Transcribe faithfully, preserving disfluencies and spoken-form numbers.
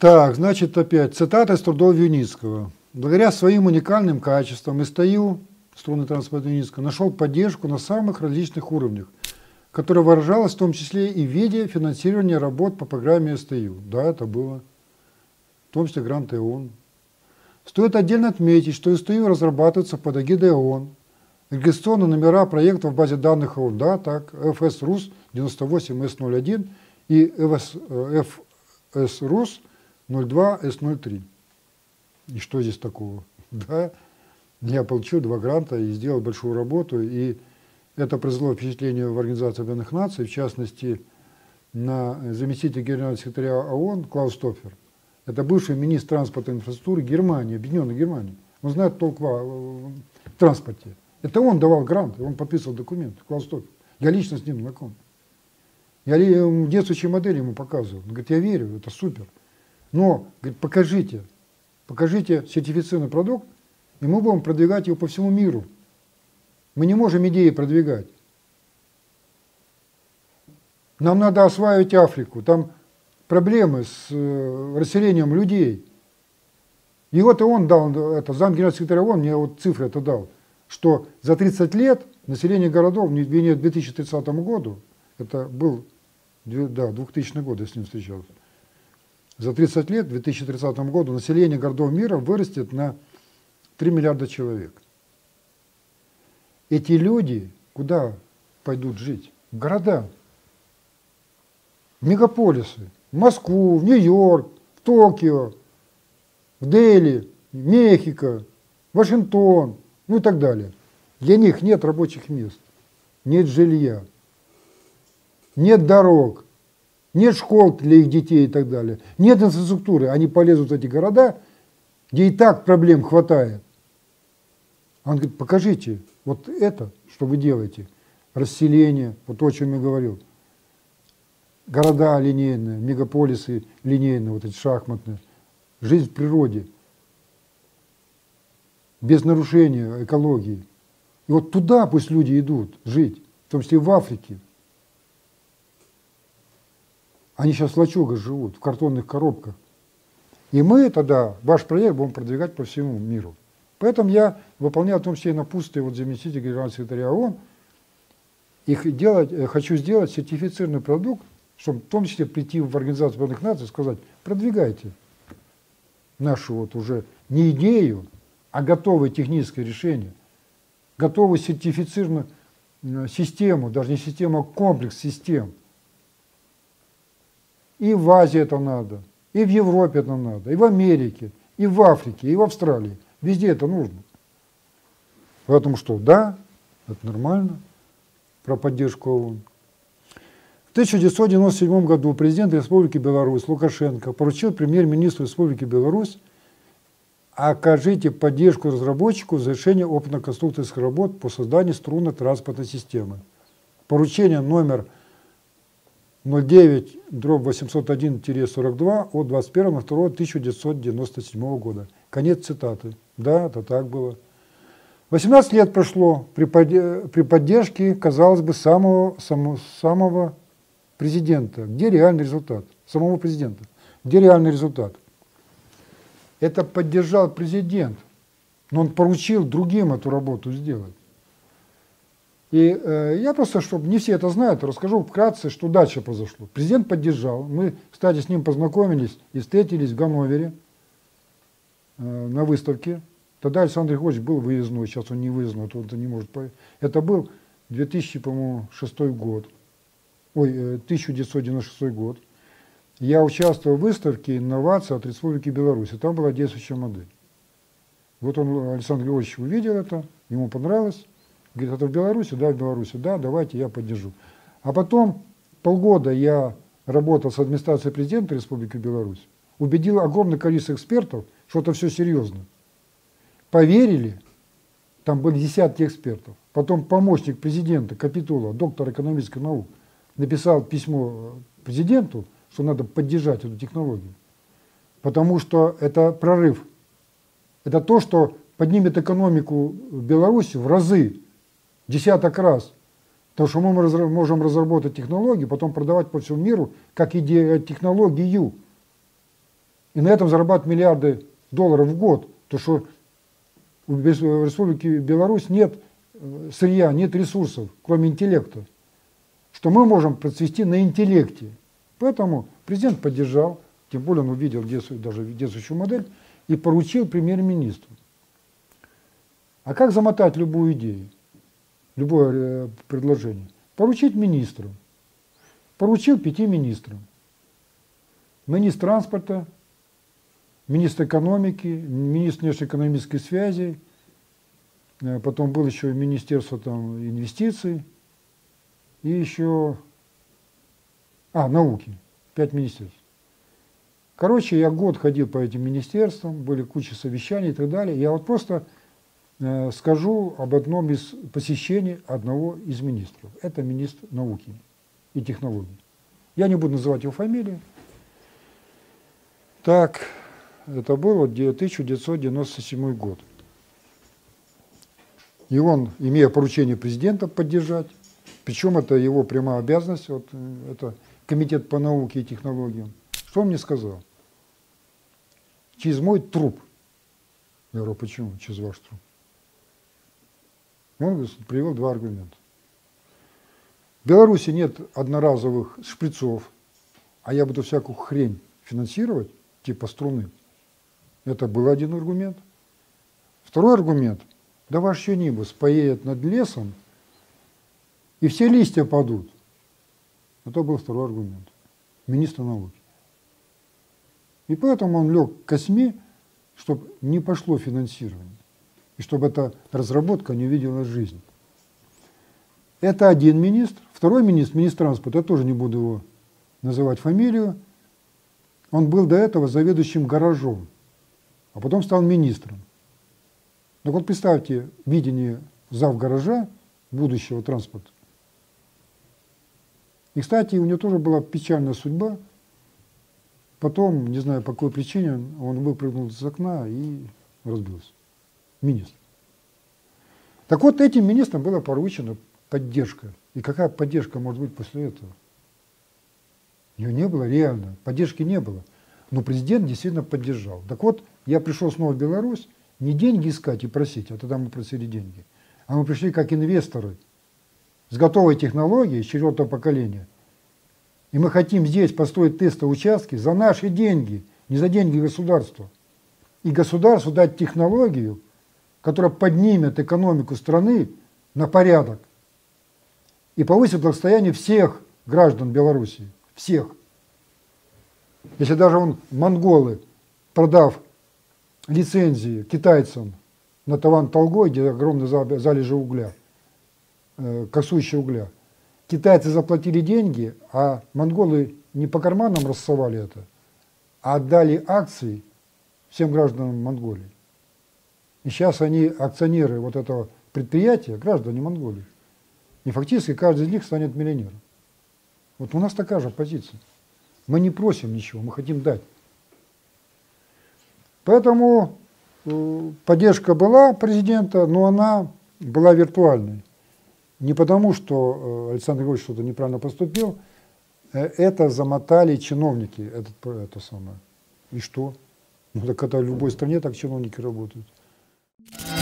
Так, значит, опять цитата из трудов Юницкого. Благодаря своим уникальным качествам СТЮ, струнный транспорт Юницкого, нашел поддержку на самых различных уровнях, которая выражалась в том числе и в виде финансирования работ по программе СТЮ. Да, это было. В том числе гранты ООН. Стоит отдельно отметить, что СТЮ разрабатывается под эгидой ООН. Регистрационные номера проектов в базе данных ООН, да, так, эф эс рус девяносто восемь эс ноль один и эф эс рус ноль два эс ноль три. И что здесь такого? Да, я получил два гранта и сделал большую работу, и это произвело впечатление в Организации Объединенных Наций, в частности, на заместителя генерального секретаря ООН Клаус Тоффер. Это бывший министр транспорта и инфраструктуры Германии, Объединенной Германии. Он знает толк в транспорте. Это он давал грант, он подписывал документы, Клаус Тоффер. Я лично с ним знаком. Я действующие модели ему показывал. Он говорит, я верю, это супер. Но, говорит, покажите, покажите сертифицированный продукт, и мы будем продвигать его по всему миру. Мы не можем идеи продвигать. Нам надо осваивать Африку, там проблемы с э, расселением людей. И вот и он дал, это зам генерального секретаря ООН мне вот цифры это дал, что за тридцать лет население городов, не к две тысячи тридцатому году, это был да, двухтысячный год, я с ним встречался, за тридцать лет, к две тысячи тридцатому году, население городов мира вырастет на три миллиарда человек. Эти люди куда пойдут жить? В города, в мегаполисы, в Москву, в Нью-Йорк, в Токио, в Дели, в Мехико, Вашингтон, ну и так далее. Для них нет рабочих мест, нет жилья, нет дорог, нет школ для их детей и так далее, нет инфраструктуры. Они полезут в эти города, где и так проблем хватает. Он говорит, покажите вот это, что вы делаете, расселение, вот то, о чем я говорил. Города линейные, мегаполисы линейные, вот эти шахматные, жизнь в природе, без нарушения экологии. И вот туда пусть люди идут жить, в том числе и в Африке. Они сейчас в лачугах живут, в картонных коробках. И мы тогда ваш проект будем продвигать по всему миру. Поэтому я выполняю в том числе и напутствие вот заместителя генерального секретаря ООН. Их делать, хочу сделать сертифицированный продукт, чтобы в том числе прийти в Организацию Объединенных Наций и сказать, продвигайте нашу вот уже не идею, а готовое техническое решение, готовую сертифицированную систему, даже не систему, а комплекс систем. И в Азии это надо, и в Европе это надо, и в Америке, и в Африке, и в Австралии. Везде это нужно. Поэтому что, да, это нормально, про поддержку ООН. В тысяча девятьсот девяносто седьмом году президент Республики Беларусь Лукашенко поручил премьер-министру Республики Беларусь: окажите поддержку разработчику в завершении опытно-конструкторских работ по созданию струнно-транспортной системы. Поручение номер ноль девять дробь восемьсот один сорок два от двадцать первого февраля тысяча девятьсот девяносто седьмого года. Конец цитаты. Да, это так было. восемнадцать лет прошло при, при поддержке, казалось бы, самого, самого, самого президента. Где реальный результат? Самого президента. Где реальный результат? Это поддержал президент, но он поручил другим эту работу сделать. И э, я просто, чтобы не все это знают, расскажу вкратце, что дальше произошло. Президент поддержал. Мы, кстати, с ним познакомились и встретились в Ганновере э, на выставке. Тогда Александр Григорьевич был выездной, сейчас он не выездной, то он не может поехать. Это был две тысячи шестой год, ой, тысяча девятьсот девяносто шестой год. Я участвовал в выставке инноваций от Республики Беларусь, и там была действующая модель. Вот он, Александр Григорьевич, увидел это, ему понравилось. Говорит, это в Беларуси? Да, в Беларуси. Да, давайте, я поддержу. А потом полгода я работал с администрацией президента Республики Беларусь, убедил огромное количество экспертов, что это все серьезно. Поверили, там были десятки экспертов. Потом помощник президента Капитула, доктор экономических наук, написал письмо президенту, что надо поддержать эту технологию. Потому что это прорыв. Это то, что поднимет экономику Беларуси в разы, десяток раз. Потому что мы можем разработать технологию, потом продавать по всему миру как идею, технологию. и на этом зарабатывать миллиарды долларов в год, то что в Республике Беларусь нет сырья, нет ресурсов, кроме интеллекта, что мы можем процвести на интеллекте. Поэтому президент поддержал, тем более он увидел даже действующую модель, и поручил премьер-министру. А как замотать любую идею, любое предложение? Поручить министру. Поручил пяти министрам. Министр транспорта, министр экономики, министр внешнеэкономической связи, потом было еще Министерство там, инвестиций, и еще, а, науки, пять министерств. Короче, я год ходил по этим министерствам, были куча совещаний и так далее. Я вот просто э, скажу об одном из посещений одного из министров. Это министр науки и технологий. Я не буду называть его фамилию. Так, это был тысяча девятьсот девяносто седьмой год. И он, имея поручение президента поддержать, причем это его прямая обязанность, вот, это комитет по науке и технологиям, что он мне сказал? Через мой труп. Я говорю, почему через ваш труп? Он привел два аргумента. В Беларуси нет одноразовых шприцов, а я буду всякую хрень финансировать, типа струны. Это был один аргумент. Второй аргумент. Да ваш Юнибус поедет над лесом, и все листья падут. Это был второй аргумент. Министр науки. И поэтому он лег к косьме, чтобы не пошло финансирование. И чтобы эта разработка не увидела жизнь. Это один министр. Второй министр, министр транспорта, я тоже не буду его называть фамилию. Он был до этого заведующим гаражом, а потом стал министром. Так вот представьте видение зав. Гаража будущего транспорта. И, кстати, у него тоже была печальная судьба. Потом, не знаю по какой причине, он выпрыгнул из окна и разбился. Министр. Так вот, этим министрам была поручена поддержка. И какая поддержка может быть после этого? Ее не было реально, поддержки не было. Но президент действительно поддержал. Так вот, я пришел снова в Беларусь не деньги искать и просить, а тогда мы просили деньги, а мы пришли как инвесторы с готовой технологией четвертого поколения. И мы хотим здесь построить тестовые участки за наши деньги, не за деньги государства. И государству дать технологию, которая поднимет экономику страны на порядок и повысит благосостояние всех граждан Беларуси. Всех. Если даже он, монголы, продав лицензии китайцам на Таван-Талгой, где огромные залежи угля, э, косующие угля, китайцы заплатили деньги, а монголы не по карманам рассовали это, а отдали акции всем гражданам Монголии. И сейчас они акционеры вот этого предприятия, граждане Монголии. И фактически каждый из них станет миллионером. Вот у нас такая же позиция. Мы не просим ничего, мы хотим дать. Поэтому э, поддержка была президента, но она была виртуальной. Не потому, что э, Александр Григорьевич что-то неправильно поступил, э, это замотали чиновники. Этот, это самое. И что? Ну так это в любой стране так чиновники работают.